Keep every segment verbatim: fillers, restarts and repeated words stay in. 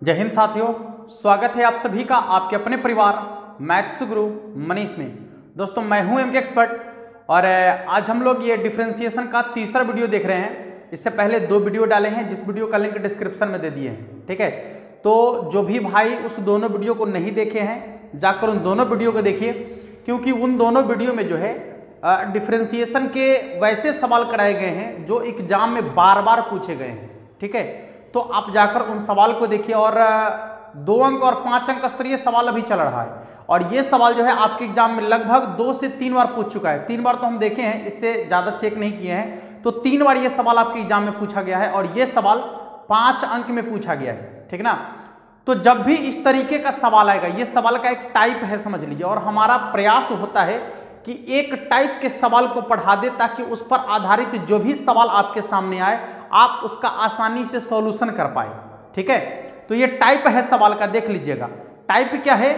जय हिंद साथियों, स्वागत है आप सभी का आपके अपने परिवार मैथ्स गुरु मनीष में। दोस्तों मैं हूं एमके एक्सपर्ट और आज हम लोग ये डिफरेंशिएशन का तीसरा वीडियो देख रहे हैं। इससे पहले दो वीडियो डाले हैं जिस वीडियो का लिंक डिस्क्रिप्शन में दे दिए हैं, ठीक है। तो जो भी भाई उस दोनों वीडियो को नहीं देखे हैं जाकर उन दोनों वीडियो को देखिए, क्योंकि उन दोनों वीडियो में जो है डिफरेंशिएशन के वैसे सवाल कराए गए हैं जो एग्जाम में बार बार पूछे गए हैं, ठीक है। तो आप जाकर उन सवाल को देखिए और दो अंक और पांच अंक स्तरीय सवाल अभी चल रहा है और ये सवाल जो है आपके एग्जाम में लगभग दो से तीन बार पूछ चुका है। तीन बार तो हम देखे हैं, इससे ज़्यादा चेक नहीं किए हैं। तो तीन बार ये सवाल आपके एग्जाम में पूछा गया है और ये सवाल पाँच अंक में पूछा गया है, ठीक ना। तो जब भी इस तरीके का सवाल आएगा, ये सवाल का एक टाइप है समझ लीजिए, और हमारा प्रयास होता है कि एक टाइप के सवाल को पढ़ा दे ताकि उस पर आधारित जो भी सवाल आपके सामने आए आप उसका आसानी से सॉल्यूशन कर पाए, ठीक है। तो ये टाइप है सवाल का, देख लीजिएगा। टाइप क्या है?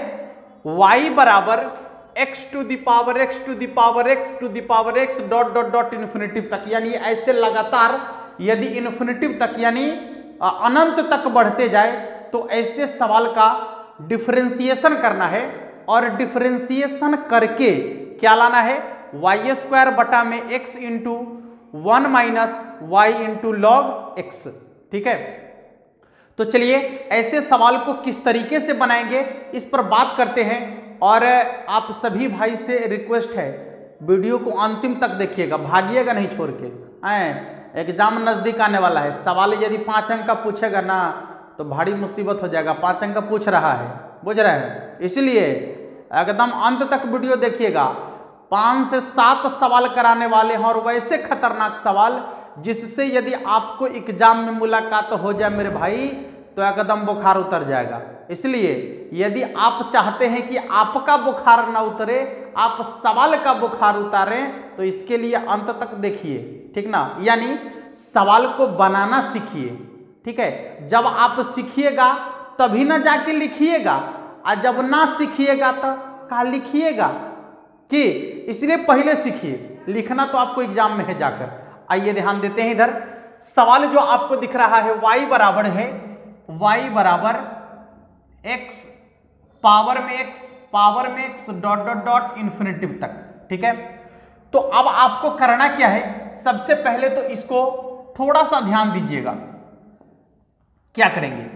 y बराबर x to the power x to the power x to the power x dot dot dot infinitive तक, यानी ऐसे लगातार यदि इन्फिनिटिव तक यानी अनंत तक बढ़ते जाए तो ऐसे सवाल का डिफरेंशिएशन करना है और डिफरेंशिएशन करके क्या लाना है? वाई स्क्वायर बटा में x into one minus y into log x, ठीक है। तो चलिए ऐसे सवाल को किस तरीके से बनाएंगे इस पर बात करते हैं। और आप सभी भाई से रिक्वेस्ट है, वीडियो को अंतिम तक देखिएगा, भागिएगा नहीं छोड़ के। आए एग्जाम नजदीक आने वाला है, सवाल यदि पाँच अंक का पूछेगा ना तो भारी मुसीबत हो जाएगा। पाँच अंक का पूछ रहा है, बुझ रहे हैं, इसलिए एकदम अंत तक वीडियो देखिएगा। पाँच से सात सवाल कराने वाले हैं और वैसे खतरनाक सवाल जिससे यदि आपको एग्जाम में मुलाकात हो जाए मेरे भाई तो एकदम बुखार उतर जाएगा। इसलिए यदि आप चाहते हैं कि आपका बुखार ना उतरे, आप सवाल का बुखार उतारें, तो इसके लिए अंत तक देखिए, ठीक ना। यानी सवाल को बनाना सीखिए, ठीक है। जब आप सीखिएगा तभी ना जाके लिखिएगा, और जब ना सीखिएगा तो क्या लिखिएगा कि इसलिए पहले सीखिए। लिखना तो आपको एग्जाम में है जाकर। आइए ध्यान देते हैं इधर। सवाल जो आपको दिख रहा है y बराबर है y बराबर x पावर में x पावर में x dot dot dot infinitive तक, ठीक है। तो अब आपको करना क्या है? सबसे पहले तो इसको थोड़ा सा ध्यान दीजिएगा। क्या करेंगे?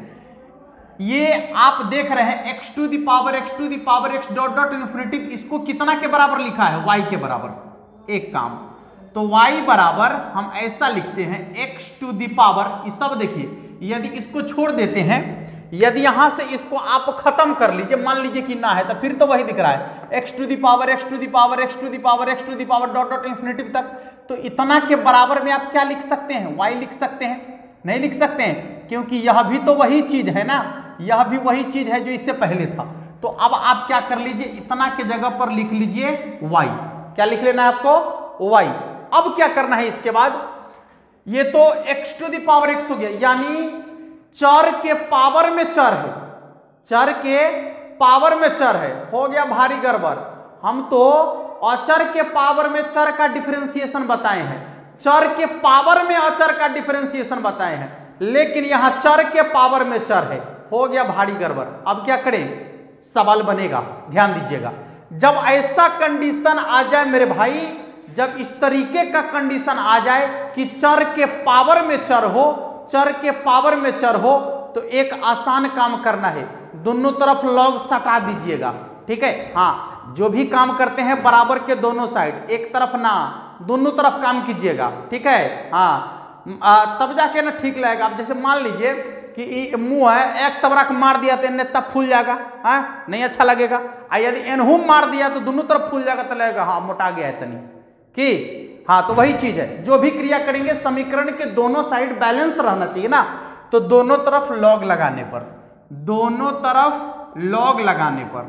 ये आप देख रहे हैं x to the power x to the power x dot dot infinitive, इसको कितना के बराबर लिखा है? y के बराबर। एक काम तो y बराबर हम ऐसा लिखते हैं x टू द पावर, ये सब देखिए, यदि इसको छोड़ देते हैं, यदि यहां से इसको आप खत्म कर लीजिए, मान लीजिए कि ना है तो फिर तो वही दिख रहा है x to the power x to the power x to the power x to the power dot dot infinitive तक। तो इतना के बराबर में आप क्या लिख सकते हैं? y लिख सकते हैं? नहीं लिख सकते हैं, क्योंकि यह भी तो वही चीज है ना, यह भी वही चीज है जो इससे पहले था। तो अब आप क्या कर लीजिए, इतना के जगह पर लिख लीजिए y। क्या लिख लेना है आपको? y। अब क्या करना है इसके बाद? ये तो x to the power x हो गया, यानी चर के पावर में चर है, चर के पावर में चर है, हो गया भारी गड़बड़। हम तो अचर के पावर में चर का डिफरेंशिएशन बताए हैं, चर के पावर में अचर का डिफरेंशिएशन बताए हैं, लेकिन यहां चर के पावर में चर है, हो गया भारी गड़बड़। अब क्या करें? सवाल बनेगा, ध्यान दीजिएगा। जब ऐसा कंडीशन आ जाए मेरे भाई, जब इस तरीके का कंडीशन आ जाए कि चर के पावर में चर हो, चर के पावर में चर हो, तो एक आसान काम करना है, दोनों तरफ लॉग सटा दीजिएगा, ठीक है। हाँ, जो भी काम करते हैं बराबर के दोनों साइड, एक तरफ ना, दोनों तरफ काम कीजिएगा, ठीक है। हाँ, तब जाके ना ठीक लगेगा। अब जैसे मान लीजिए कि मुंह है, एक तबरक मार दिया तो इन्हें तब फूल जाएगा, हाँ नहीं अच्छा लगेगा। यदि एनहू मार दिया तो दोनों तरफ फूल जाएगा, तो लगेगा हाँ मोटा गया है तनी कि हाँ। तो वही चीज है, जो भी क्रिया करेंगे समीकरण के दोनों साइड बैलेंस रहना चाहिए ना। तो दोनों तरफ लॉग लगाने पर, दोनों तरफ लॉग लगाने पर,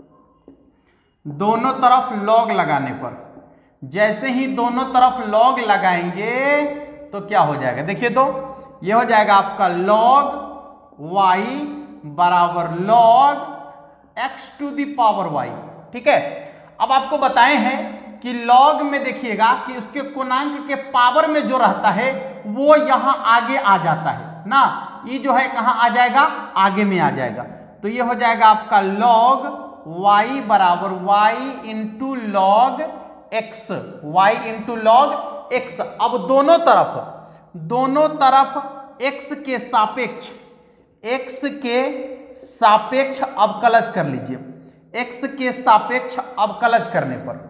दोनों तरफ लॉग लगाने पर, जैसे ही दोनों तरफ लॉग लगाएंगे तो क्या हो जाएगा? देखिए तो ये हो जाएगा आपका लॉग y बराबर log x to the power y, ठीक है। अब आपको बताए हैं कि लॉग में देखिएगा कि उसके कोणांक के पावर में जो रहता है वो यहां आगे आ जाता है ना, ये जो है कहाँ आ जाएगा, आगे में आ जाएगा। तो ये हो जाएगा आपका लॉग y बराबर y into log x, y into log x. अब दोनों तरफ दोनों तरफ x के सापेक्ष x के सापेक्ष अवकलज कर लीजिए। x के सापेक्ष अवकलज करने पर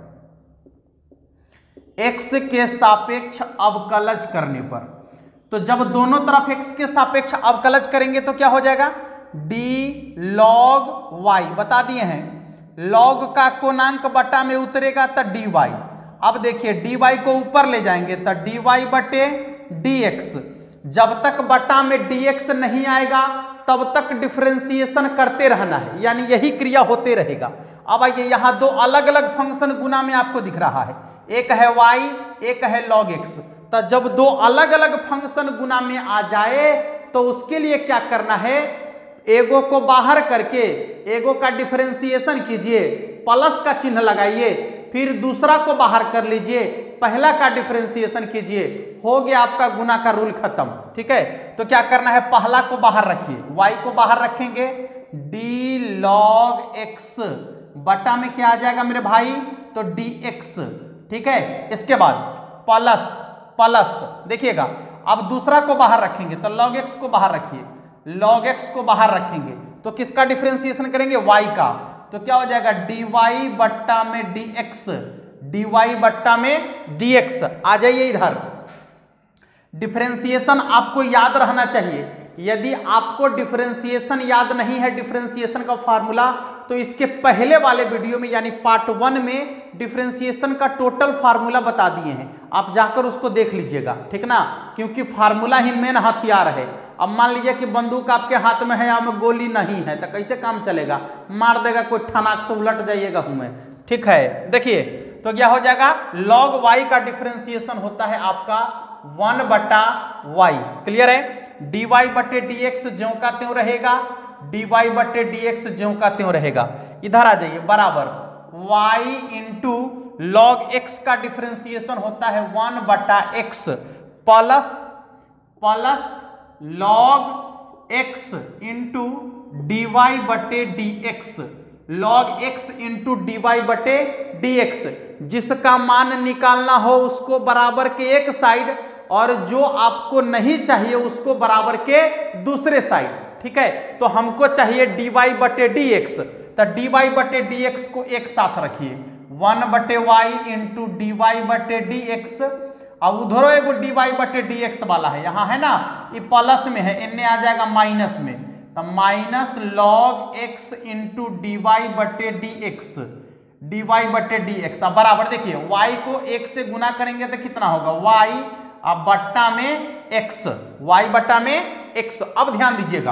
x के सापेक्ष अवकलज करने पर तो जब दोनों तरफ x के सापेक्ष अवकलज करेंगे तो क्या हो जाएगा, d log y बता दिए हैं। log का कोणांक बटा में उतरेगा तो dy। अब देखिए dy को ऊपर ले जाएंगे तो dy बटे dx। जब तक बटा में dx नहीं आएगा तब तक डिफरेंशिएशन करते रहना है, यानी यही क्रिया होते रहेगा। अब आइए यहाँ दो अलग अलग फंक्शन गुना में आपको दिख रहा है, एक है y एक है log x। तो जब दो अलग अलग फंक्शन गुना में आ जाए तो उसके लिए क्या करना है, एगो को बाहर करके एगो का डिफरेंशिएशन कीजिए, प्लस का चिन्ह लगाइए, फिर दूसरा को बाहर कर लीजिए, पहला का डिफरेंशिएशन कीजिए, हो गया आपका गुना का रूल खत्म। ठीक है, तो क्या करना है, पहला को बाहर रखिए, y को बाहर रखेंगे, d log x बटा में क्या आ जाएगा मेरे भाई, तो dx। ठीक है, इसके बाद प्लस प्लस देखिएगा, अब दूसरा को बाहर रखेंगे तो log x को बाहर रखिए, log x को बाहर रखेंगे तो किसका डिफरेंशिएशन करेंगे, y का। तो क्या हो जाएगा, dy बट्टा में dx, dy बट्टा में dx। आ जाइए इधर, डिफरेंशिएशन आपको याद रहना चाहिए। यदि आपको डिफरेंशिएशन याद नहीं है, डिफरेंशिएशन का फार्मूला, तो इसके पहले वाले वीडियो में यानी पार्ट वन में डिफरेंशिएशन का टोटल फार्मूला बता दिए हैं, आप जाकर उसको देख लीजिएगा। ठीक ना, क्योंकि फार्मूला ही मेन हथियार है। अब मान लीजिए कि बंदूक आपके हाथ में है या में गोली नहीं है तो कैसे काम चलेगा, मार देगा कोई, ठनाक से उलट जाइएगा हुए। ठीक है, देखिए तो क्या हो जाएगा, log y का डिफरेंशिएशन होता है आपका वन बटा वाई। क्लियर है, dy बटे dx ज्यों का त्यों रहेगा, dy बटे dx ज्यों का त्यों रहेगा। इधर आ जाइए, बराबर y इंटू लॉग x का डिफरेंशिएशन होता है वन बटा x plus plus log x into dy बटे dx, log x into dy बटे dx। जिसका मान निकालना हो उसको बराबर के एक साइड और जो आपको नहीं चाहिए उसको बराबर के दूसरे साइड। ठीक है, तो हमको चाहिए dy बटे dx, तो dy बटे dx को एक साथ रखिए, वन बटे वाई इंटू डी वाई बटे डी एक्स। और उधरों एगो डी वाई बटे डी एक्स वाला है, यहाँ है ना, ये प्लस में है, इनमें आ जाएगा माइनस में, तो minus log x into d y बटे डी एक्स, डी वाई बटे डी एक्स। अब बराबर देखिए y को एक से गुना करेंगे तो कितना होगा, y अब बट्टा में x, y बट्टा में x। अब ध्यान दीजिएगा,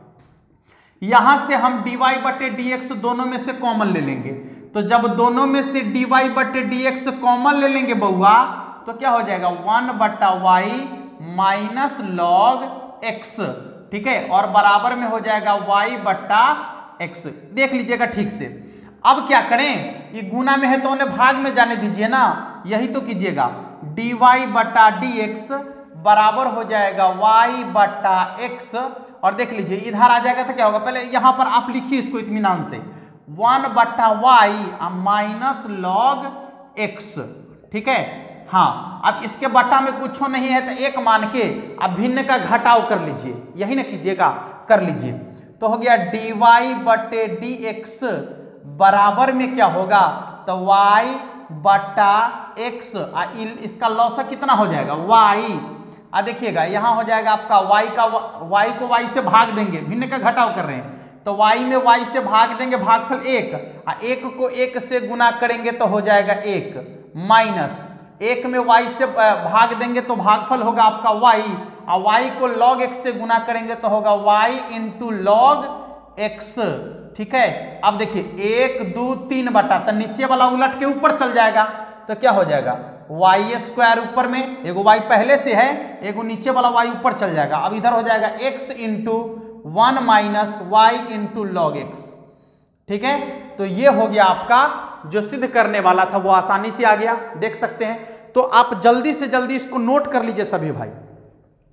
यहां से हम dy बटे dx दोनों में से कॉमन ले लेंगे, तो जब दोनों में से dy बटे dx कॉमन ले लेंगे बउआ, तो क्या हो जाएगा, वन बट्टा वाई माइनस लॉग एक्स। ठीक है, और बराबर में हो जाएगा y बट्टा एक्स। देख लीजिएगा ठीक से। अब क्या करें, ये गुना में है तो उन्हें भाग में जाने दीजिए ना, यही तो कीजिएगा, dy बट्टा dx बराबर हो जाएगा y बट्टा x। और देख लीजिए इधर आ जाएगा तो क्या होगा, पहले यहां पर आप लिखिए इसको इत्मीनान से, वन बट्टा वाई माइनस लॉग एक्स। ठीक है, हाँ, अब इसके बट्टा में कुछ नहीं है तो एक मान के अब भिन्न का घटाव कर लीजिए, यही ना कीजिएगा, कर लीजिए। तो हो गया dy बटे dx बराबर में क्या होगा, तो y बट्टा x, इसका लॉसा कितना हो जाएगा, y। आ देखिएगा यहाँ हो जाएगा आपका y का, y को y से भाग देंगे, भिन्न का घटाव कर रहे हैं, तो y में y से भाग देंगे, भागफल एक, आ एक को एक से गुना करेंगे तो हो जाएगा एक, माइनस एक में y से भाग देंगे तो भागफल होगा आपका y, और y को log x से गुना करेंगे तो होगा y इंटू लॉग x। ठीक है, अब देखिए एक दो तीन बटा, तो नीचे वाला उलट के ऊपर चल जाएगा, तो क्या हो जाएगा, वाई स्क्वायर ऊपर में, एगो y पहले से है, एगो नीचे वाला y ऊपर चल जाएगा। अब इधर हो जाएगा x into one minus y into log x. ठीक है, तो ये हो गया आपका जो सिद्ध करने वाला था वो आसानी से आ गया, देख सकते हैं। तो आप जल्दी से जल्दी इसको नोट कर लीजिए सभी भाई।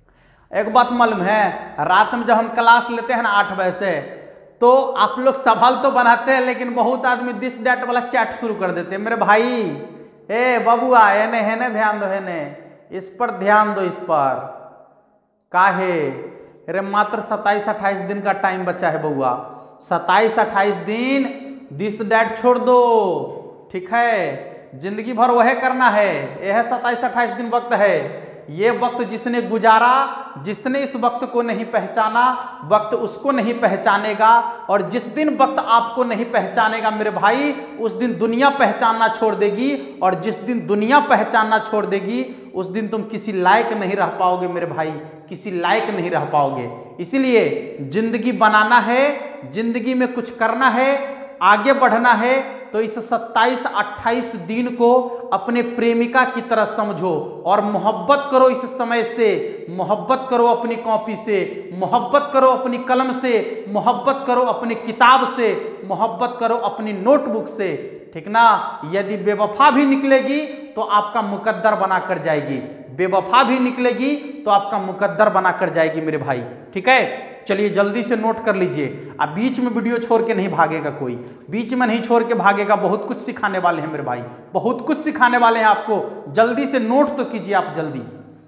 एक बात मालूम है, रात में जब हम क्लास लेते हैं ना आठ बजे से, तो आप लोग सवाल तो बनाते हैं लेकिन बहुत आदमी दिस डैट वाला चैट शुरू कर देते हैं। मेरे भाई ए बबुआ है ने है ने ध्यान दो, है ने इस पर ध्यान दो, इस पर काहे अरे मात्र सत्ताईस अट्ठाईस दिन का टाइम बचा है बबुआ, सत्ताईस अट्ठाईस दिन दिस डैट छोड़ दो, ठीक है, जिंदगी भर वह करना है, यह सत्ताईस अट्ठाईस दिन वक्त है। ये वक्त जिसने गुजारा, जिसने इस वक्त को नहीं पहचाना, वक्त उसको नहीं पहचानेगा, और जिस दिन वक्त आपको नहीं पहचानेगा मेरे भाई, उस दिन दुनिया पहचानना छोड़ देगी, और जिस दिन दुनिया पहचानना छोड़ देगी उस दिन तुम किसी लायक नहीं रह पाओगे मेरे भाई, किसी लायक नहीं रह पाओगे। इसीलिए जिंदगी बनाना है, जिंदगी में कुछ करना है, आगे बढ़ना है, तो इस सत्ताईस अट्ठाईस दिन को अपने प्रेमिका की तरह समझो और मोहब्बत करो इस समय से, मोहब्बत करो अपनी कॉपी से, मोहब्बत करो अपनी कलम से, मोहब्बत करो अपनी किताब से, मोहब्बत करो अपनी नोटबुक से, ठीक ना। यदि बेवफा भी निकलेगी तो आपका मुकद्दर बना कर जाएगी, बेवफा भी निकलेगी तो आपका मुकद्दर बना कर जाएगी मेरे भाई, ठीक है। चलिए जल्दी से नोट कर लीजिए, अब बीच में वीडियो छोड़ के नहीं भागेगा कोई, बीच में नहीं छोड़ के भागेगा, बहुत कुछ सिखाने वाले हैं मेरे भाई, बहुत कुछ सिखाने वाले हैं आपको, जल्दी से नोट तो कीजिए आप जल्दी।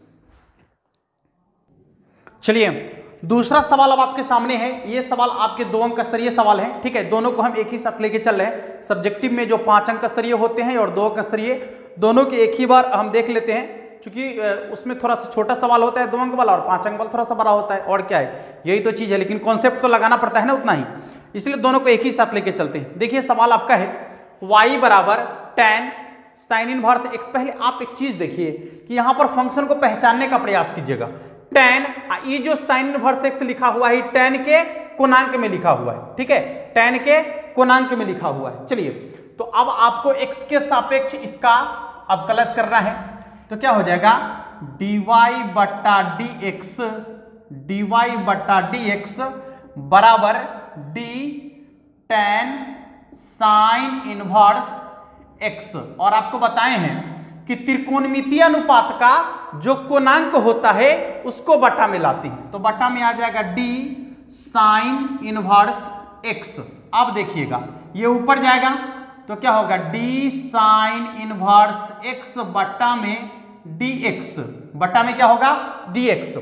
चलिए दूसरा सवाल अब आपके सामने है, ये सवाल आपके दो अंक स्तरीय सवाल है, ठीक है, दोनों को हम एक ही साथ लेके चल रहे हैं। सब्जेक्टिव में जो पांच अंक स्तरीय होते हैं और दो अंक स्तरीय, दोनों के एक ही बार हम देख लेते हैं, क्योंकि उसमें थोड़ा सा छोटा सवाल होता है दो अंक वाला, और पांच अंक वाला थोड़ा सा बड़ा होता है, और क्या है, यही तो चीज है, लेकिन कॉन्सेप्ट तो लगाना पड़ता है ना उतना ही, इसलिए दोनों को एक ही साथ लेके चलते हैं। देखिए सवाल आपका है y बराबर टेन साइन इनवर्स एक्स। पहले आप एक चीज देखिए कि यहां पर फंक्शन को पहचानने का प्रयास कीजिएगा। टेन, ये जो साइन इनवर्स एक्स लिखा हुआ है टेन के कोणांक में लिखा हुआ है, ठीक है, टेन के कोणांक में लिखा हुआ है। चलिए तो अब आपको x के सापेक्ष इसका अब कलश करना है, तो क्या हो जाएगा dy बट्टा डी एक्स, डी वाई बट्टा डी एक्स बराबर d tan sine inverse x. और आपको बताए हैं कि त्रिकोणमितीय अनुपात का जो कोणांक होता है उसको बट्टा में लाते हैं, तो बट्टा में आ जाएगा डी साइन इनवर्स एक्स। अब देखिएगा ये ऊपर जाएगा तो क्या होगा डी साइन इनवर्स एक्स बट्टा में डी एक्स, बट्टा में क्या होगा डी एक्स,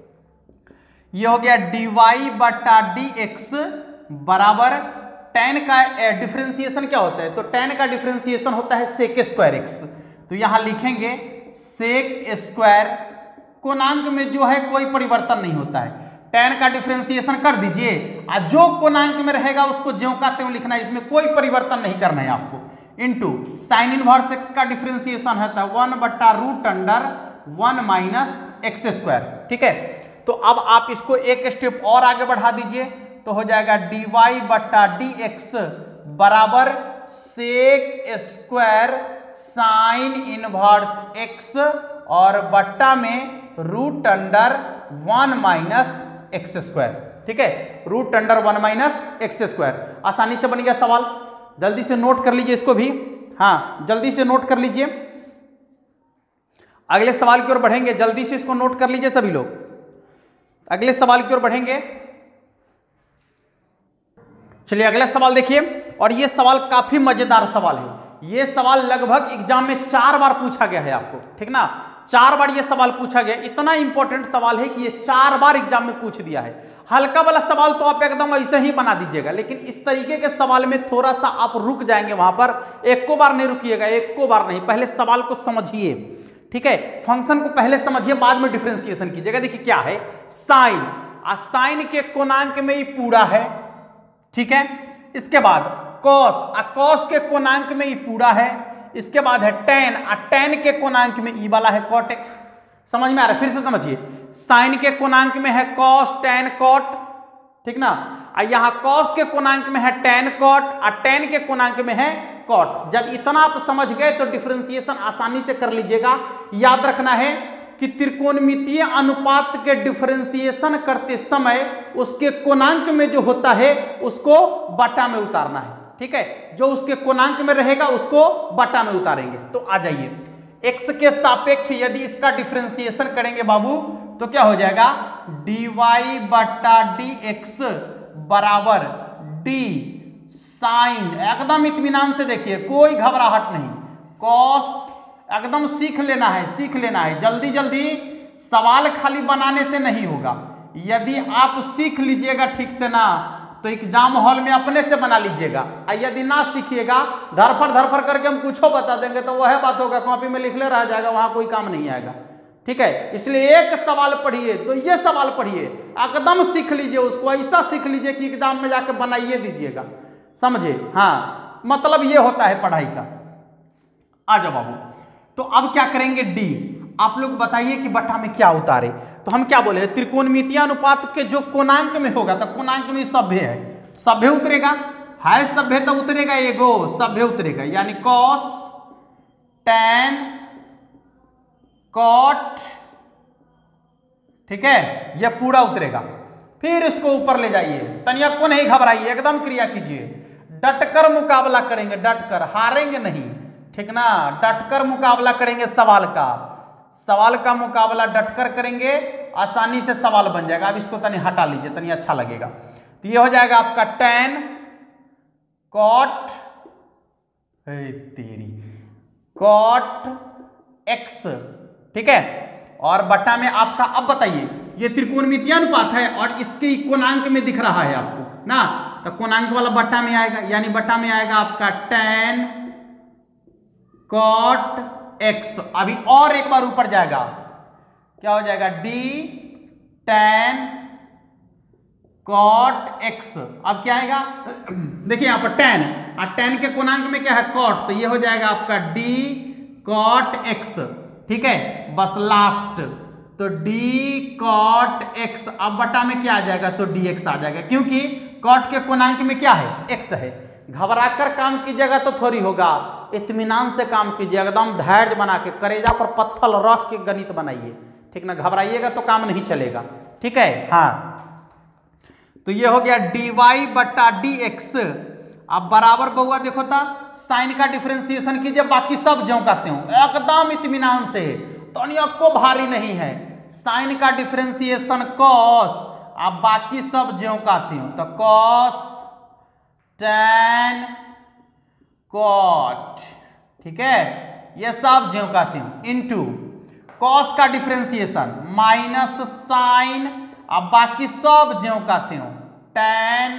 ये हो गया डी वाई बट्टा डी एक्स बराबर टेन का डिफरेंशिएशन क्या होता है, तो टेन का डिफरेंशिएशन होता है सेक स्क्वायर एक्स, तो यहां लिखेंगे सेक स्क्वायर, कोणांक में जो है कोई परिवर्तन नहीं होता है, टेन का डिफरेंशिएशन कर दीजिए, और जो कोणांक में रहेगा उसको ज्यों का त्यों लिखना है, इसमें कोई परिवर्तन नहीं करना है आपको, इनटू साइन इनवर्स एक्स का डिफरेंशिएशन है वन बट्टा root under one minus x square, ठीक है। तो अब आप इसको एक स्टेप और आगे बढ़ा दीजिए, तो हो जाएगा डी वाई बट्टा डी एक्स बराबर sec square sine inverse x और बट्टा में root under one minus x square, ठीक है, root under one minus x square. आसानी से बन गया सवाल, जल्दी से नोट कर लीजिए इसको भी, हाँ जल्दी से नोट कर लीजिए, अगले सवाल की ओर बढ़ेंगे, जल्दी से इसको नोट कर लीजिए सभी लोग, अगले सवाल की ओर बढ़ेंगे। चलिए अगला सवाल देखिए, और ये सवाल काफी मजेदार सवाल है, ये सवाल लगभग एग्जाम में चार बार पूछा गया है आपको, ठीक ना, चार बार ये सवाल पूछा गया, इतना इंपॉर्टेंट सवाल है कि ये चार बार एग्जाम में पूछ दिया है। हल्का वाला सवाल तो आप एकदम ऐसे ही बना दीजिएगा, लेकिन इस तरीके के सवाल में थोड़ा सा आप रुक जाएंगे, वहां पर एक को बार नहीं रुकिएगा, एक को बार नहीं, पहले सवाल को समझिए, ठीक है, फंक्शन को पहले समझिए, बाद में डिफरेंशिएशन कीजिएगा। देखिए क्या है साइन, आ साइन के कोणांक में ही पूरा है, ठीक है, इसके बाद कॉस, आ कॉस के कोणांक में ही पूरा है, इसके बाद है टेन, आ टेन के कोणांक में ई वाला है कॉट एक्स। समझ में आ रहा है, फिर से समझिए, साइन के कोणांक में है कॉस टेन कॉट, ठीक ना, आ यहां कॉस के कोणांक में है टेन कॉट, आ टेन के कोणांक में है कॉट। जब इतना आप समझ गए तो डिफरेंशिएशन आसानी से कर लीजिएगा। याद रखना है कि त्रिकोणमितीय अनुपात के डिफरेंशिएशन करते समय उसके कोणांक में जो होता है उसको बटा में उतारना है, ठीक है, जो उसके कोणांक में रहेगा उसको बटा में उतारेंगे। तो आ जाइए, x के सापेक्ष यदि इसका डिफरेंशिएशन करेंगे बाबू तो क्या हो जाएगा डी वाई बट्टा डी एक्स बराबर डी साइन, एकदम इत्मीनान से देखिए, कोई घबराहट नहीं, कॉस, एकदम सीख लेना है, सीख लेना है, जल्दी जल्दी सवाल खाली बनाने से नहीं होगा। यदि आप सीख लीजिएगा ठीक से ना तो एग्जाम हॉल में अपने से बना लीजिएगा, और यदि ना सीखिएगा धरफड़ धरफड़ करके हम कुछ बता देंगे तो वह बात होगा, कॉपी में लिख ले रह जाएगा, वहां कोई काम नहीं आएगा। ठीक है, इसलिए एक सवाल पढ़िए तो ये सवाल पढ़िए, एकदम सीख लीजिए उसको, ऐसा सीख लीजिए कि एग्जाम में जाके बनाइए दीजिएगा, समझे। हाँ, मतलब ये होता है पढ़ाई का। आ जाओ बाबू, तो अब क्या करेंगे, डी, आप लोग बताइए कि बट्टा में क्या उतारे। तो हम क्या बोले, त्रिकोणमितीय अनुपात के जो कोणांक में होगा तो कोणांक में सभ्य है, सभ्य उतरेगा, है सभ्य तो उतरेगा, एगो सभ्य उतरेगा, यानी कॉस टेन कॉट, ठीक है, यह पूरा उतरेगा। फिर इसको ऊपर ले जाइए, तनिया को नहीं घबराइए, एकदम क्रिया कीजिए, डटकर मुकाबला करेंगे, डटकर, हारेंगे नहीं, ठीक ना, डटकर मुकाबला करेंगे सवाल का, सवाल का मुकाबला डटकर करेंगे, आसानी से सवाल बन जाएगा। अब इसको तनी हटा लीजिए, तनी अच्छा लगेगा। तो ये हो जाएगा आपका टेन कॉट, तेरी कॉट एक्स, ठीक है, और बट्टा में आपका, अब बताइए ये त्रिकोणमितीय अनुपात है और इसके कोणांक में दिख रहा है आपको ना, तो कोणांक वाला बट्टा में आएगा, यानी बट्टा में आएगा आपका टेन कॉट एक्स। अभी और एक बार ऊपर जाएगा, क्या हो जाएगा, डी टेन कॉट एक्स। अब क्या आएगा, देखिए यहां पर टेन, और टेन के कोणांक में क्या है, कॉट, तो ये हो जाएगा आपका डी कॉट एक्स, ठीक है, बस लास्ट, तो डी कॉट एक्स। अब बटा में क्या आ जाएगा, तो डी एक्स आ जाएगा, क्योंकि कॉट के कोणांक में क्या है, एक्स है। घबराकर काम कीजिएगा तो थोड़ी होगा, इत्मीनान से काम कीजिए, एकदम धैर्य बना के, करेजा पर पत्थर रख के गणित बनाइए, ठीक ना, घबराइएगा तो काम नहीं चलेगा, ठीक है। हाँ, तो ये हो गया डी वाई बट्टा डी एक्स। अब बराबर बहुआ देखो था, साइन का डिफरेंशिएशन कीजिए, बाकी सब ज्यों कहते हो, एकदम इत्मीनान से, तो को भारी नहीं है, साइन का डिफरेंशिएशन कॉस, अब बाकी सब ज्यों कहते हो, तो कॉस टेन कॉट, ठीक है, ये सब ज्यों कहते हो, इनटू कॉस का डिफरेंशिएशन माइनस साइन, अब बाकी सब ज्यों कहते हो, टेन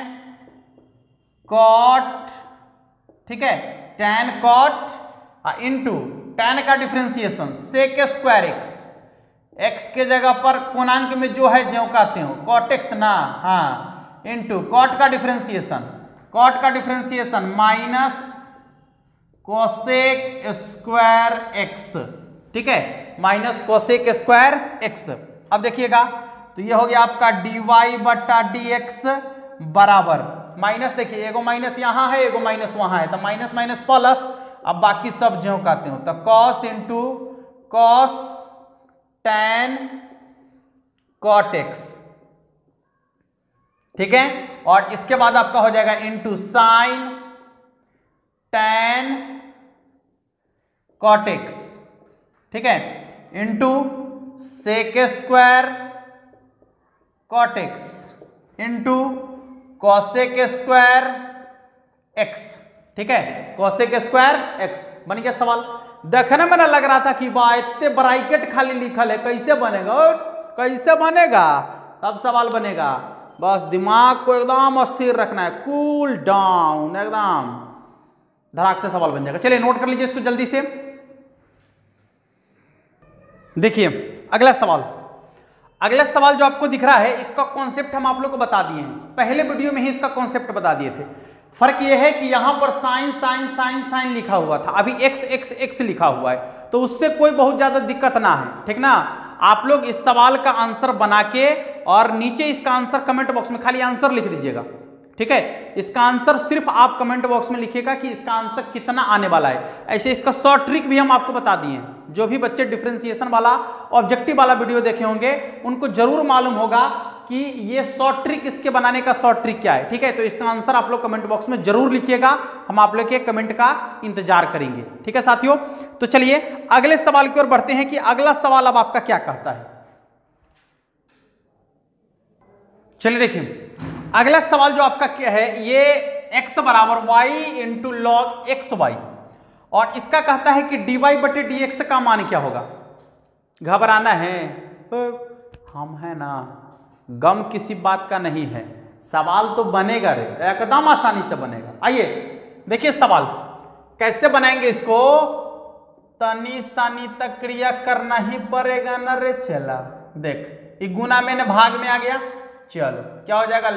कॉट, ठीक है, टेन कॉट इनटू टेन का differentiation sec square x, x के जगह पर कोणांक में जो है ज्यों कहते हो कॉट एक्स ना, हाँ, इनटू कॉट का डिफरेंशिएशन, कॉट का differentiation minus cosec square x, ठीक है, माइनस कोसेक स्क्वायर एक्स। अब देखिएगा, तो ये हो गया आपका डी वाई बट्टा डी एक्स बराबर माइनस, देखिए एगो माइनस यहां है, एगो माइनस वहां है, तो माइनस माइनस प्लस, अब बाकी सब ज्यों कहते हो, तो cos into cos tan cot x, ठीक है, और इसके बाद आपका हो जाएगा into sine tan cot x, ठीक है, into sec square cot x into cosec square x, ठीक है, कॉसेक स्क्वायर एक्स। बन गया सवाल। देखने में ना लग रहा था कि वाह इतने ब्रैकेट खाली लिखल है, कैसे बनेगा, ओ, कैसे बनेगा, सब सवाल बनेगा, बस दिमाग को एकदम अस्थिर रखना है, कूल डाउन, एकदम धड़ाक से सवाल बन जाएगा। चलिए नोट कर लीजिए इसको जल्दी से। देखिए अगला सवाल, अगला सवाल जो आपको दिख रहा है, इसका कॉन्सेप्ट हम आप लोग को बता दिए हैं, पहले वीडियो में ही इसका कॉन्सेप्ट बता दिए थे। फर्क यह है कि यहां पर साइन साइन साइन साइन लिखा हुआ था, अभी एक्स एक्स एक्स लिखा हुआ है, तो उससे कोई बहुत ज्यादा दिक्कत ना है, ठीक ना। आप लोग इस सवाल का आंसर बना के और नीचे इसका आंसर कमेंट बॉक्स में खाली आंसर लिख दीजिएगा, ठीक है। इसका आंसर सिर्फ आप कमेंट बॉक्स में लिखिएगा कि इसका आंसर कितना आने वाला है। ऐसे इसका शॉर्ट ट्रिक भी हम आपको बता दिए हैं, जो भी बच्चे डिफरेंशिएशन वाला ऑब्जेक्टिव वाला वीडियो देखे होंगे उनको जरूर मालूम होगा कि ये शॉर्ट ट्रिक, इसके बनाने का शॉर्ट ट्रिक क्या है, ठीक है। तो इसका आंसर आप लोग कमेंट बॉक्स में जरूर लिखिएगा, हम आप लोग के कमेंट का इंतजार करेंगे, ठीक है साथियों। तो चलिए अगले सवाल की ओर बढ़ते हैं कि अगला सवाल अब आपका क्या कहता है। चलिए देखिए अगला सवाल जो आपका क्या है, ये x बराबर y into log x y, और इसका कहता है कि डी वाई बटे डी एक्स का मान क्या होगा। घबराना है हम है ना, गम किसी बात का नहीं है, सवाल तो बनेगा रे, एकदम आसानी से बनेगा। आइए देखिए सवाल कैसे बनाएंगे इसको, तनी सानी तक क्रिया करना ही पड़ेगा ना रे। चला देख, ये गुना में ना भाग में आ गया, चलो क्या हो जाएगा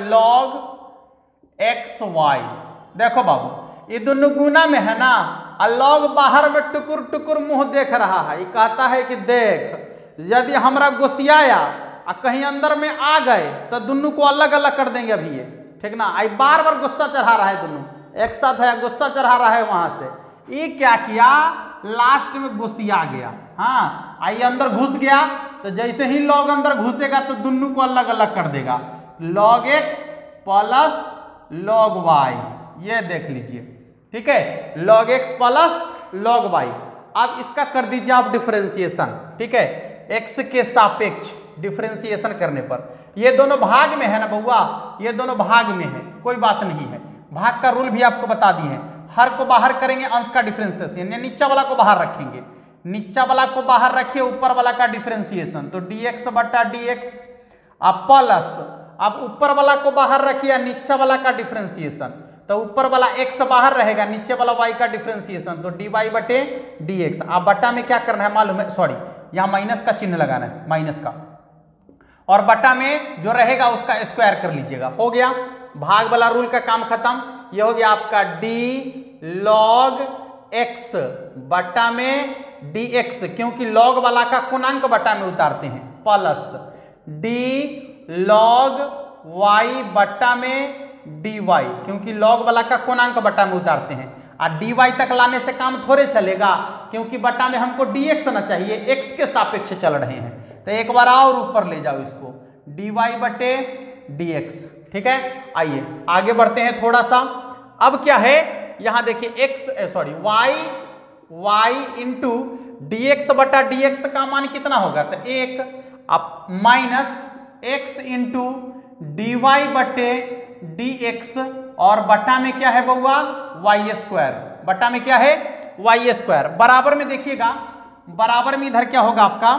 लॉग एक्स वाई। देखो बाबू ये दोनों गुना में है ना, और लॉग बाहर में टुकुर टुकुर मुंह देख रहा है, ये कहता है कि देख यदि हमरा गोसियाया और कहीं अंदर में आ गए तो दोनों को अलग अलग कर देंगे अभी ये, ठीक ना। आई बार बार गुस्सा चढ़ा रहा है, दोनों एक साथ है, गुस्सा चढ़ा रहा है वहां से। ये क्या किया, लास्ट में घुसिया गया। हाँ आई अंदर घुस गया तो जैसे ही लॉग अंदर घुसेगा तो दोनों को अलग अलग कर देगा, log x plus log y, ये देख लीजिए, ठीक है, log x plus log y. अब इसका कर दीजिए आप डिफरेंशिएशन, ठीक है, एक्स के सापेक्ष डिफरेंशिएशन करने पर ये दोनों भाग में है ना बउआ, ये दोनों भाग में है, कोई बात नहीं है, भाग का रूल भी आपको बता दिए हैं। हर को बाहर करेंगे अंश का डिफरेंशिएशन, यानी नीचा वाला को बाहर रखेंगे, नीचा वाला को बाहर रखिए, ऊपर वाला का डिफरेंशिएशन, तो dx बटा dx अब प्लस, अब ऊपर वाला को बाहर रखिए, नीचा वाला का डिफरेंशिएशन, तो ऊपर वाला x बाहर रहेगा, नीचे वाला y का डिफरेंशिएशन, तो dy बटे dx। अब बटा में क्या करना है मालूम है, सॉरी यहाँ माइनस का चिन्ह लगाना है, माइनस का, और बटा में जो रहेगा उसका स्क्वायर कर लीजिएगा, हो गया भाग वाला रूल का काम खत्म। ये हो गया आपका d log x बटा में dx, क्योंकि log वाला का पूर्णांक बटा में उतारते हैं, प्लस d log y बटा में dy, क्योंकि log वाला का पूर्णांक बटा में उतारते हैं। और dy तक लाने से काम थोड़े चलेगा, क्योंकि बटा में हमको dx ना चाहिए, x के सापेक्ष चल रहे हैं, तो एक बार और ऊपर ले जाओ इसको, dy बटे dx, ठीक है। आइए आगे बढ़ते हैं थोड़ा सा। अब क्या है यहां देखिए x sorry y y into d x बटा डी एक्स का मान कितना होगा, तो एक, अब minus x into d y बटे डी एक्स, और बटा में क्या है बउआ वाई स्क्वायर, बटा में क्या है वाई स्क्वायर, बराबर में देखिएगा, बराबर में इधर क्या होगा आपका,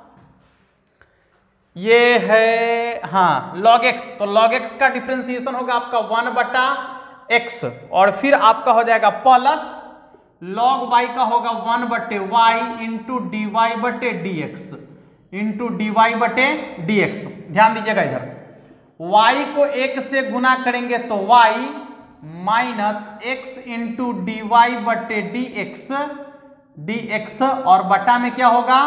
ये है हाँ log x, तो log x का डिफरेंशिएशन होगा आपका वन बटा x, और फिर आपका हो जाएगा प्लस log y का होगा वन बटे y इंटू डी वाई बटे d x into d y बटे डी एक्स। ध्यान दीजिएगा इधर y को एक से गुना करेंगे तो y minus x into d y बटे डी एक्स डी एक्स, और बटा में क्या होगा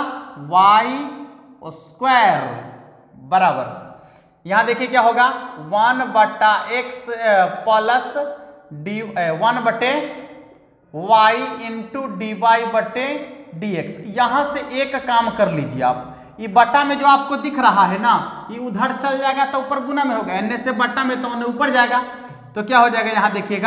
y स्क्वायर बराबर, यहां देखिए क्या होगा वन बटा एक्स प्लस डी वन बटे वाई इंटू डी वाई बटे डी एक्स। यहां से एक काम कर लीजिए आप, ये बटा में जो आपको दिख रहा है ना, ये उधर चल जाएगा तो ऊपर गुना में होगा, एन से बटा में तो उन्हें ऊपर जाएगा, तो क्या हो जाएगा यहां देखिएगा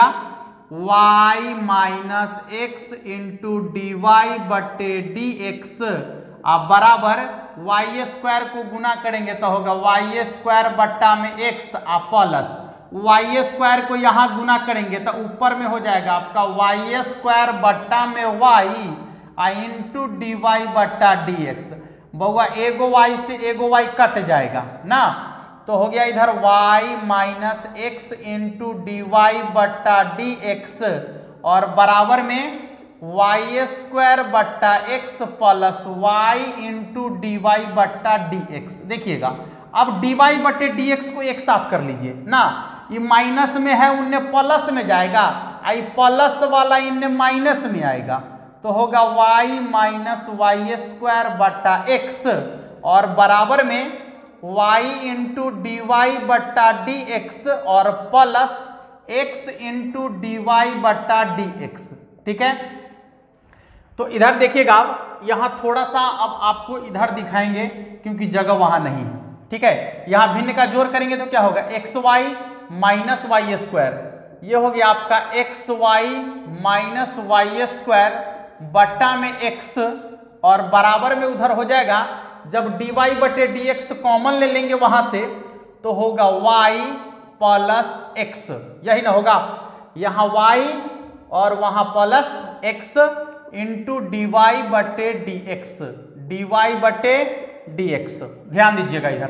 y minus x into d y बटे डी एक्स, आप बराबर वाई स्क्वायर को गुना करेंगे तो होगा वाई स्क्वायर बट्टा में एक्स प्लस वाई स्क्वायर को यहाँ गुना करेंगे तो ऊपर में हो जाएगा आपका वाई स्क्वायर बट्टा में वाई इंटू डी वाई बट्टा डी एक्स। बउआ एगो वाई से एगो वाई कट जाएगा ना, तो हो गया इधर y minus x into d y बट्टा डी एक्स, और बराबर में वाई स्क्वायर बट्टा x plus y into d y बट्टा डी एक्स। देखिएगा अब डी वाई बट्टे डी एक्स को एक साथ कर लीजिए ना, ये माइनस में है उनने प्लस में जाएगा, आई प्लस वाला इनने माइनस में आएगा, तो होगा y माइनस वाई स्क्वायर बट्टा एक्स, और बराबर में y इंटू डी वाई बट्टा डी एक्स और plus x into d y बट्टा डी एक्स। ठीक है, तो इधर देखिएगा आप, यहां थोड़ा सा अब आपको इधर दिखाएंगे क्योंकि जगह वहां नहीं है। ठीक है, यहां भिन्न का जोड़ करेंगे तो क्या होगा x y minus y square, ये हो गया आपका x y minus y square बट्टा में एक्स, और बराबर में उधर हो जाएगा जब डी वाई बटे डी एक्स कॉमन ले लेंगे वहां से तो होगा y प्लस एक्स, यही ना होगा, यहां y और वहां plus x into d y बटे डी एक्स, डी वाई बटे डी एक्स। ध्यान दीजिएगा इधर,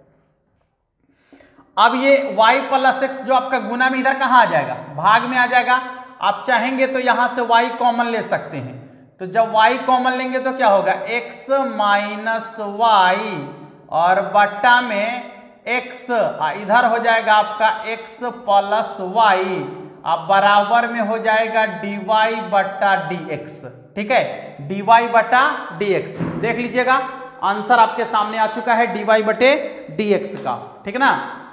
अब ये y प्लस एक्स जो आपका गुना में इधर कहां आ जाएगा, भाग में आ जाएगा। आप चाहेंगे तो यहां से y कॉमन ले सकते हैं, तो जब y कॉमन लेंगे तो क्या होगा, x माइनस वाई और बट्टा में x, इधर हो जाएगा आपका x प्लस वाई, अब बराबर में हो जाएगा dy बट्टा dx। ठीक है, dy बट्टा dx, देख लीजिएगा आंसर आपके सामने आ चुका है dy बटे dx का। ठीक है ना,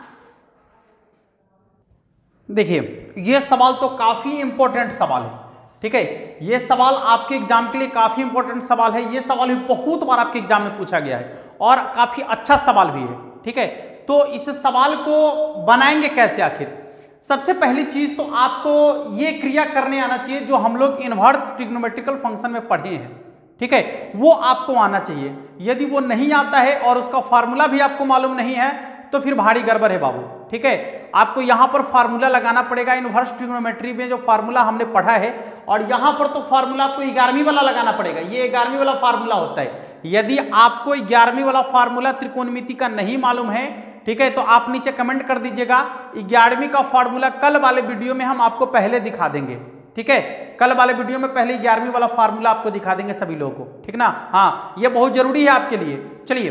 देखिए ये सवाल तो काफी इंपॉर्टेंट सवाल है। ठीक है, ये सवाल आपके एग्जाम के लिए काफी इंपॉर्टेंट सवाल है, ये सवाल भी बहुत बार आपके एग्जाम में पूछा गया है और काफी अच्छा सवाल भी है। ठीक है, तो इस सवाल को बनाएंगे कैसे आखिर, सबसे पहली चीज तो आपको ये क्रिया करने आना चाहिए जो हम लोग इनवर्स ट्रिग्नोमेट्रिकल फंक्शन में पढ़े हैं। ठीक है, वो आपको आना चाहिए। यदि वो नहीं आता है और उसका फार्मूला भी आपको मालूम नहीं है तो फिर भारी गड़बड़ है बाबू। ठीक है, आपको यहां पर फार्मूला लगाना पड़ेगा, इनवर्स ट्रिग्नोमेट्री में जो फार्मूला हमने पढ़ा है, और यहां पर तो फार्मूला आपको ग्यारहवीं वाला लगाना पड़ेगा, ये ग्यारहवीं वाला फार्मूला होता है। यदि आपको ग्यारहवीं वाला फार्मूला त्रिकोणमिति का नहीं मालूम है, ठीक है, तो आप नीचे कमेंट कर दीजिएगा, ग्यारहवीं का फार्मूला कल वाले वीडियो में हम आपको पहले दिखा देंगे। ठीक है, कल वाले वीडियो में पहले ग्यारहवीं वाला फार्मूला आपको दिखा देंगे सभी लोगों को। ठीक ना, हाँ ये बहुत जरूरी है आपके लिए। चलिए,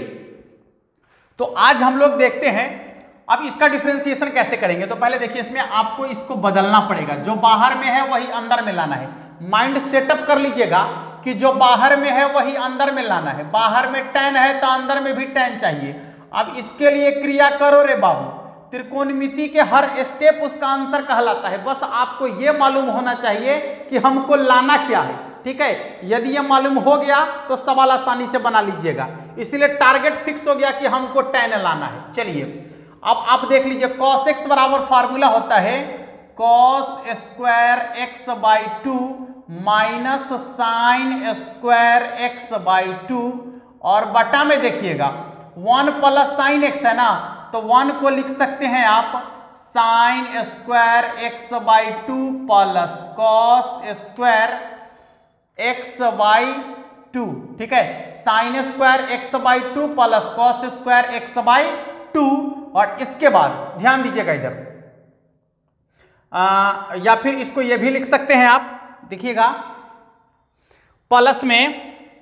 तो आज हम लोग देखते हैं अब इसका डिफरेंशिएशन कैसे करेंगे। तो पहले देखिए, इसमें आपको इसको बदलना पड़ेगा, जो बाहर में है वही अंदर में लाना है। माइंड सेटअप कर लीजिएगा कि जो बाहर में है वही अंदर में लाना है, बाहर में टेन है तो अंदर में भी टेन चाहिए। अब इसके लिए क्रिया करो रे बाबू, त्रिकोणमिति के हर स्टेप उसका आंसर कहलाता है, बस आपको यह मालूम होना चाहिए कि हमको लाना क्या है। ठीक है, यदि ये मालूम हो गया तो सवाल आसानी से बना लीजिएगा, इसलिए टारगेट फिक्स हो गया कि हमको टेन लाना है। चलिए, अब आप देख लीजिए, cos x बराबर फार्मूला होता है cos square x by two minus sine square x by two, और बटा में देखिएगा वन प्लस साइन एक्स है ना, तो वन को लिख सकते हैं आप sine square x by two plus cos square x by two. ठीक है, sine square x by two plus cos square x by two, और इसके बाद ध्यान दीजिएगा इधर, आ, या फिर इसको ये भी लिख सकते हैं आप, देखिएगा प्लस में,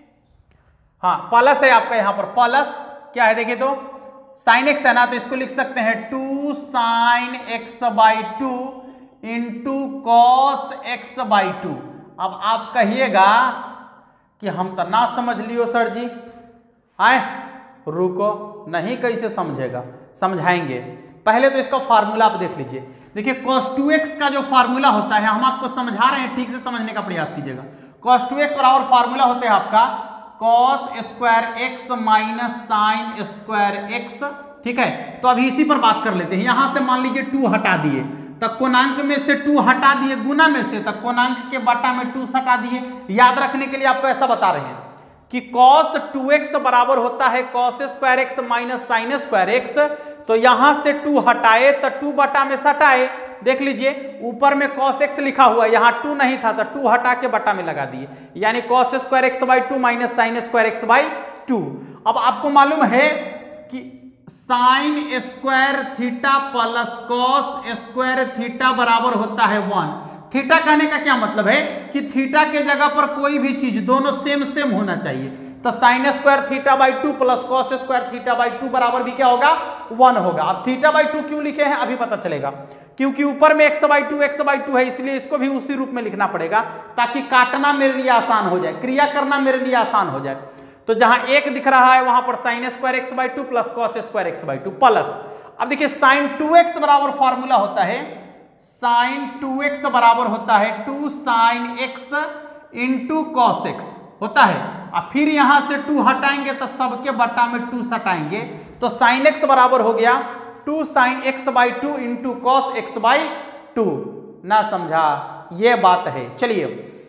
हाँ प्लस है आपका यहां पर, प्लस क्या है देखिए, तो साइन एक्स है ना, तो इसको लिख सकते हैं two sine x by two into cos x by two. अब आप कहिएगा कि हम तो ना समझ लियो सर जी, आए रुको, नहीं कैसे समझेगा, समझाएंगे। पहले तो इसका फार्मूला आप देख लीजिए, देखिए cos टू एक्स का जो फार्मूला होता है, हम आपको समझा रहे हैं, ठीक से समझने का प्रयास कीजिएगा। cos टू एक्स बराबर फार्मूला होता है आपका cos square x minus sine square x. ठीक है, तो अभी इसी पर बात कर लेते हैं। यहां से मान लीजिए टू हटा दिए, तब कोणांक में से टू हटा दिए, गुना में से तब कोणांक के बटा में टू हटा दिए। याद रखने के लिए आपको ऐसा बता रहे हैं कि cos टू एक्स बराबर होता है cos square x minus sine square x, तो यहां से टू हटाए तो टू बटा में सटाए, देख लीजिए ऊपर में cos x लिखा हुआ है, यहाँ टू नहीं था तो टू हटा के बटा में लगा दिए, यानी cos square x by two minus sine square x by two. अब आपको मालूम है कि sine square theta plus cos square theta बराबर होता है वन। थीटा कहने का क्या मतलब है कि थीटा के जगह पर कोई भी चीज दोनों सेम सेम होना चाहिए, तो sine square theta by two plus cos square theta by two बराबर भी क्या होगा, वन होगा। अब थीटा बाई टू क्यों लिखे हैं अभी पता चलेगा, क्योंकि ऊपर में x by two x by two है, इसलिए इसको भी उसी रूप में लिखना पड़ेगा ताकि काटना मेरे लिए आसान हो जाए, क्रिया करना मेरे लिए आसान हो जाए। तो जहां एक दिख रहा है वहां पर sine square x by two plus cos square x by two plus, अब देखिए साइन टू एक्स बराबर फॉर्मूला होता है साइन टू एक्स बराबर होता है two sine x into cos x होता है। अब फिर यहां से टू हटाएंगे तो सबके बटा में टू हटाएंगे, तो साइन एक्स बराबर हो गया two sine x by two into cos x by two. ना समझा, ये बात है। चलिए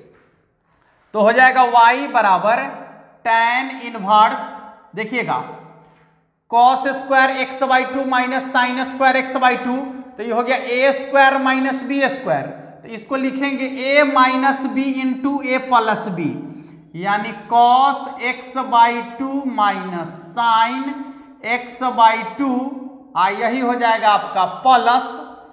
तो हो जाएगा y बराबर टेन इनवर्स, देखिएगा cos square x by two minus sine square x by two, तो ये हो गया a square minus b square. तो इसको लिखेंगे a minus b into a plus b, यानी cos x by two minus sine x by two, आ यही हो जाएगा आपका plus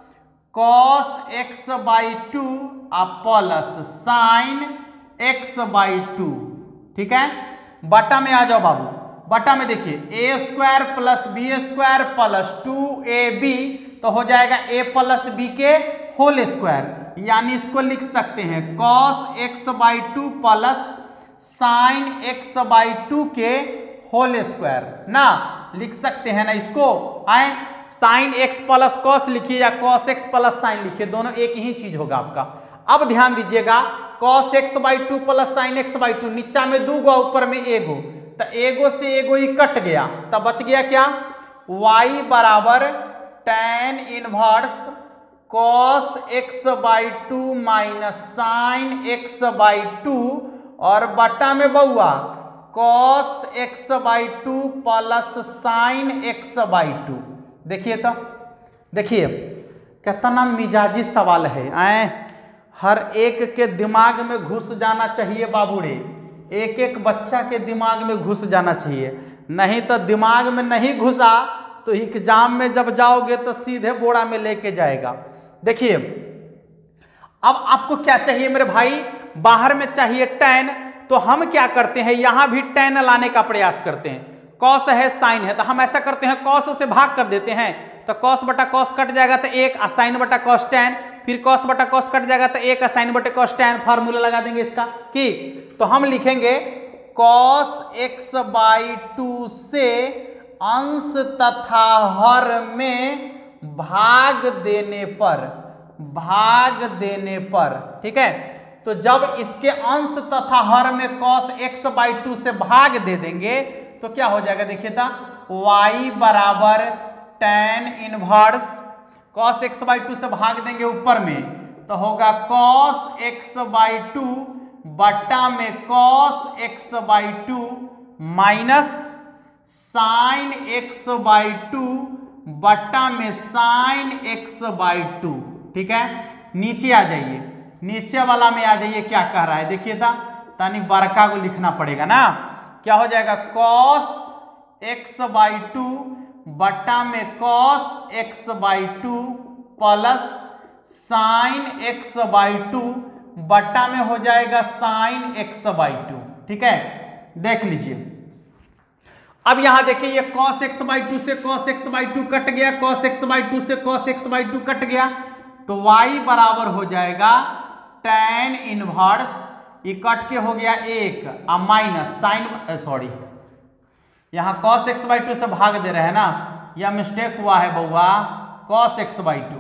cos x by two आ plus sine x by two. ठीक है, बटा में आ जाओ बाबू, बटा में देखिए a square plus b square plus two a b, तो हो जाएगा ए प्लस बी के होल स्क्वायर, यानी इसको लिख सकते हैं cos x by two plus sine x by two के होल स्क्वायर ना, लिख सकते हैं ना इसको। आए साइन एक्स प्लस कॉस लिखिए या कॉस एक्स प्लस साइन लिखिए, दोनों एक ही चीज होगा आपका। अब ध्यान दीजिएगा cos x by two plus sine x by two, नीचा में दो गो ऊपर में एगो, तो एगो से एगो ही कट गया, तब बच गया क्या, y बराबर ten inverse cos x by two minus sine x by two, और बटा में बउआ cos x by two plus sine x by two. देखिए तो देखिए कितना मिजाजी सवाल है, आए हर एक के दिमाग में घुस जाना चाहिए बाबू रे, एक एक बच्चा के दिमाग में घुस जाना चाहिए, नहीं तो दिमाग में नहीं घुसा तो एग्जाम में जब जाओगे तो सीधे बोरा में लेके जाएगा। देखिए अब आपको क्या चाहिए मेरे भाई, बाहर में चाहिए टेन, तो हम क्या करते हैं यहां भी टेन लाने का प्रयास करते हैं। कॉस है साइन है तो हम ऐसा करते हैं कॉस से भाग कर देते हैं, तो कॉस बटा कॉस कट जाएगा तो एक, साइन बटा कॉस टेन, फिर कॉस बटा कॉस कट जाएगा तो एक, साइन बटे कॉस टेन, फार्मूला लगा देंगे इसका कि, तो हम लिखेंगे कॉस एक्स बाई टू से अंश तथा हर में भाग देने पर, भाग देने पर, ठीक है, तो जब इसके अंश तथा हर में कॉस एक्स बाई टू से भाग दे देंगे तो क्या हो जाएगा, देखिए था y बराबर ten inverse cos x by two से भाग देंगे ऊपर में, तो होगा कॉस एक्स बाई टू बटा में cos x by two minus sine x by two बटा में साइन एक्स बाई टू। ठीक है, नीचे आ जाइए, नीचे वाला में आ जाइए, क्या कह रहा है देखिए था, तानी बड़का को लिखना पड़ेगा ना, क्या हो जाएगा कॉस एक्स बाई टू बटा में cos x by two plus sine x by two बटा में हो जाएगा साइन एक्स बाई टू। ठीक है, देख लीजिए अब यहां देखिए ये कॉस एक्स बाई टू से cos x by two cut गया, कॉस एक्स बाई टू से cos x by two cut गया, तो y बराबर हो जाएगा टेन इनवर्स, ये कट के हो गया एक, आ माइनस साइन, सॉरी यहाँ कॉस एक्स बाई टू से भाग दे रहे हैं ना, यह मिस्टेक हुआ है बउआ, cos x by two,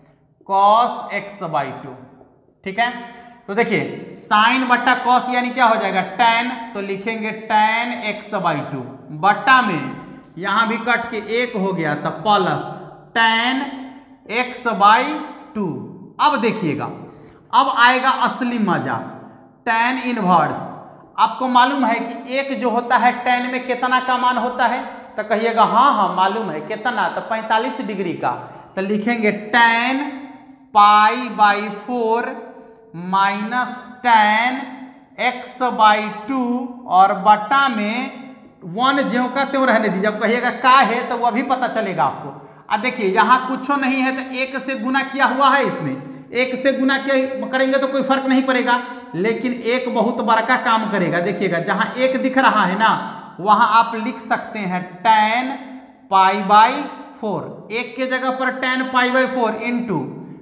cos x by two. ठीक है, तो देखिए साइन बट्टा कॉस यानी क्या हो जाएगा टेन, तो लिखेंगे टेन एक्स बाई टू बट्टा में यहां भी कट के एक हो गया तो plus ten x by two. अब देखिएगा अब आएगा असली मजा, टेन इनवर्स, आपको मालूम है कि एक जो होता है टेन में कितना का मान होता है, तो कहिएगा हाँ हाँ मालूम है कितना, तो पैंतालीस डिग्री का, तो लिखेंगे ten pi by four minus ten x by two और बटा में वन ज्यों का त्यों रहने दीजिए। अब कहिएगा का है तो वह भी पता चलेगा आपको। अब देखिए यहाँ कुछ नहीं है तो एक से गुना किया हुआ है, इसमें एक से गुना किया करेंगे तो कोई फर्क नहीं पड़ेगा, लेकिन एक बहुत बड़का काम करेगा। देखिएगा जहाँ एक दिख रहा है ना वहाँ आप लिख सकते हैं टेन पाई बाई फोर, एक के जगह पर ten pi by four into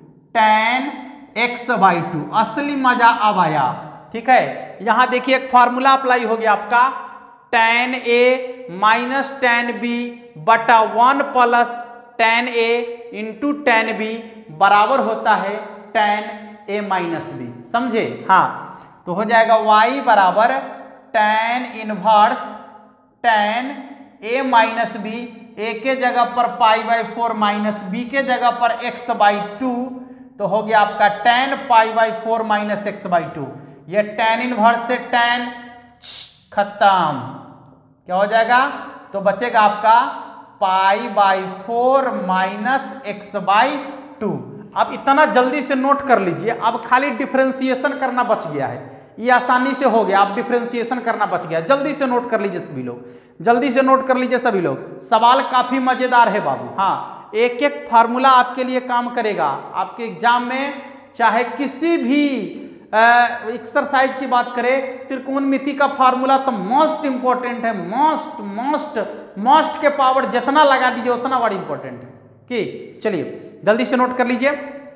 ten x by two. असली मजा अब आया। ठीक है, यहां देखिए एक फार्मूला अप्लाई हो गया आपका, ten a minus ten b बटा one plus ten a into ten b बराबर होता है टेन ए माइनस बी। समझे? हाँ, तो हो जाएगा y बराबर ten inverse ten a minus b, a के जगह पर pi by four minus b के जगह पर एक्स बाई टू, तो हो गया आपका ten pi by four minus x by two. ये टेन इनवर्स से टेन खत्म, क्या हो जाएगा? तो बचेगा आपका pi by four minus x by two. अब इतना जल्दी से नोट कर लीजिए, अब खाली डिफरेंशिएशन करना बच गया है, ये आसानी से हो गया, अब डिफरेंशिएशन करना बच गया। जल्दी से नोट कर लीजिए सभी लोग, जल्दी से नोट कर लीजिए सभी लोग। सवाल काफी मजेदार है बाबू। हाँ, एक एक फार्मूला आपके लिए काम करेगा आपके एग्जाम में, चाहे किसी भी एक्सरसाइज की बात करें, त्रिकोणमिति का फार्मूला तो मोस्ट इंपॉर्टेंट है, मोस्ट मोस्ट मोस्ट के पावर जितना लगा दीजिए उतना बड़ा इंपॉर्टेंट है। कि चलिए जल्दी से नोट कर लीजिए।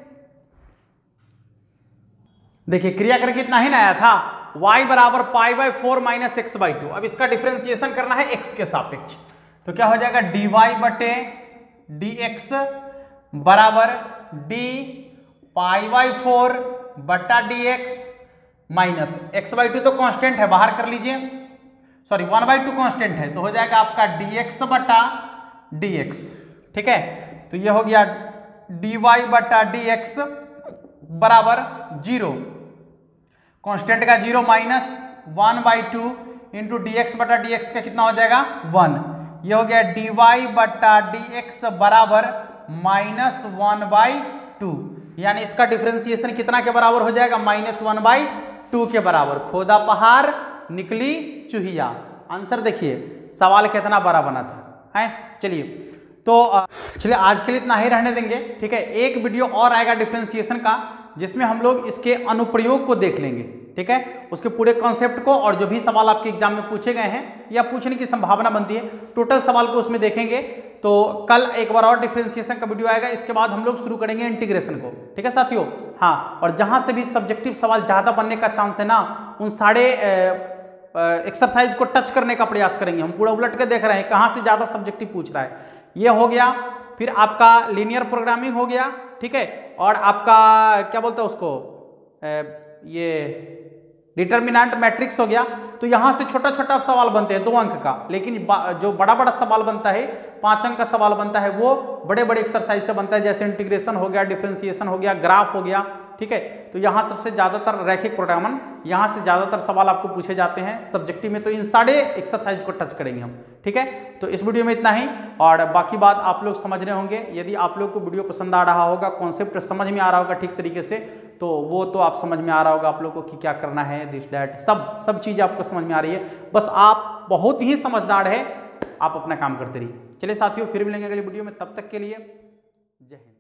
देखिए क्रिया करके इतना ही ना आया था, y बराबर pi by four minus x by two. अब इसका डिफरेंशिएशन करना है x के सापेक्ष, तो क्या हो जाएगा डी वाई बटे डी एक्स बराबर डी पाई बाई फोर बटा d x minus x by two तो कांस्टेंट है, बाहर कर लीजिए, sorry one by two constant है, तो हो जाएगा आपका डी एक्स बटा डी एक्स। ठीक है, तो ये हो गया डी वाई बटा डी एक्स बराबर जीरो, कांस्टेंट का zero minus one by two into d x बटा डी एक्स का कितना हो जाएगा वन। ये हो गया डी वाई बटा डी एक्स बराबर माइनस वन बाई टू, यानी इसका डिफरेंशिएशन कितना के बराबर हो जाएगा माइनस वन बाई टू के बराबर। खोदा पहाड़ निकली चूहिया। आंसर देखिए सवाल कितना बड़ा बना था है। चलिए तो चलिए आज के लिए इतना ही रहने देंगे। ठीक है, एक वीडियो और आएगा डिफरेंशिएशन का, जिसमें हम लोग इसके अनुप्रयोग को देख लेंगे। ठीक है, उसके पूरे कॉन्सेप्ट को और जो भी सवाल आपके एग्जाम में पूछे गए हैं या पूछने की संभावना बनती है, टोटल सवाल को उसमें देखेंगे। तो कल एक बार और डिफरेंशिएशन का वीडियो आएगा, इसके बाद हम लोग शुरू करेंगे इंटीग्रेशन को। ठीक है साथियों, हाँ, और जहां से भी सब्जेक्टिव सवाल ज्यादा बनने का चांस है ना, उन सारे एक्सरसाइज को टच करने का प्रयास करेंगे। हम पूरा उलट के देख रहे हैं कहाँ से ज्यादा सब्जेक्टिव पूछ रहा है। ये हो गया, फिर आपका लीनियर प्रोग्रामिंग हो गया। ठीक है, और आपका क्या बोलते हैं उसको, ये डिटर्मिनेंट मैट्रिक्स हो गया। तो यहां से छोटा छोटा सवाल बनते हैं दो अंक का, लेकिन जो बड़ा बड़ा सवाल बनता है पांच अंक का सवाल बनता है वो बड़े बड़े एक्सरसाइज से बनता है, जैसे इंटीग्रेशन हो गया, डिफरेंशिएशन हो गया, ग्राफ हो गया। ठीक है, तो यहाँ सबसे ज्यादातर रैखिक प्रोग्रामन, यहाँ से ज्यादातर सवाल आपको पूछे जाते हैं सब्जेक्टिव में, तो इन सारे एक्सरसाइज को टच करेंगे हम। ठीक है, तो इस वीडियो में इतना ही, और बाकी बात आप लोग समझ रहे होंगे। यदि आप लोग को वीडियो पसंद आ रहा होगा, कॉन्सेप्ट समझ में आ रहा होगा ठीक तरीके से, तो वो तो आप समझ में आ रहा होगा आप लोग को कि क्या करना है, दिस डैट सब सब चीज़ आपको समझ में आ रही है। बस आप बहुत ही समझदार है, आप अपना काम करते रहिए। चलिए साथियों, फिर मिलेंगे अगली वीडियो में, तब तक के लिए जय हिंद।